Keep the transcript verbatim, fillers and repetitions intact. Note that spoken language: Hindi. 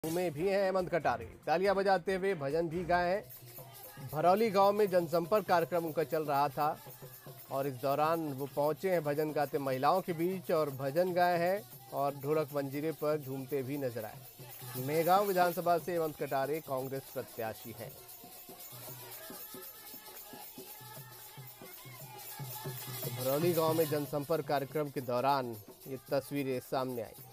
में भी हैं हेमंत कटारे, तालियां बजाते हुए भजन भी गाए हैं। भरौली गांव में जनसंपर्क कार्यक्रम उनका चल रहा था और इस दौरान वो पहुंचे हैं भजन गाते महिलाओं के बीच और भजन गाए हैं और ढोलक मंजीरे पर झूमते भी नजर आए। मेहगांव विधानसभा से हेमंत कटारे कांग्रेस प्रत्याशी हैं। तो भरौली गांव में जनसंपर्क कार्यक्रम के दौरान ये तस्वीरें सामने आई।